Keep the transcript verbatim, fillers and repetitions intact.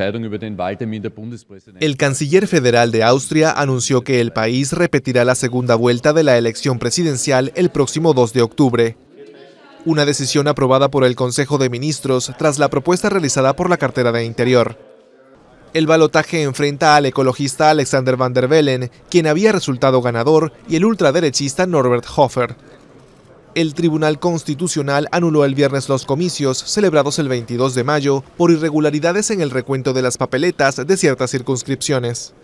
El canciller federal de Austria anunció que el país repetirá la segunda vuelta de la elección presidencial el próximo dos de octubre. Una decisión aprobada por el Consejo de Ministros tras la propuesta realizada por la cartera de Interior. El balotaje enfrenta al ecologista Alexander Van der Bellen, quien había resultado ganador, y el ultraderechista Norbert Hofer. El Tribunal Constitucional anuló el viernes los comicios, celebrados el veintidós de mayo, por irregularidades en el recuento de las papeletas de ciertas circunscripciones.